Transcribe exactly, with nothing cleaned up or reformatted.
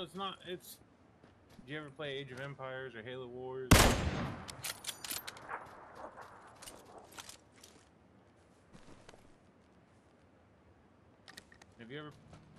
it's not. It's. Did you ever play Age of Empires or Halo Wars? Have you ever